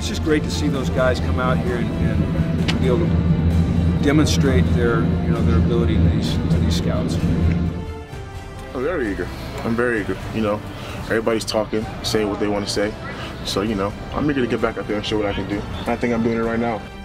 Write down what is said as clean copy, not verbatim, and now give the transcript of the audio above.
it's just great to see those guys come out here and be able to demonstrate their their ability to these scouts. I'm very eager. I'm very eager. Everybody's talking, saying what they want to say. So I'm eager to get back out there and show what I can do. I think I'm doing it right now.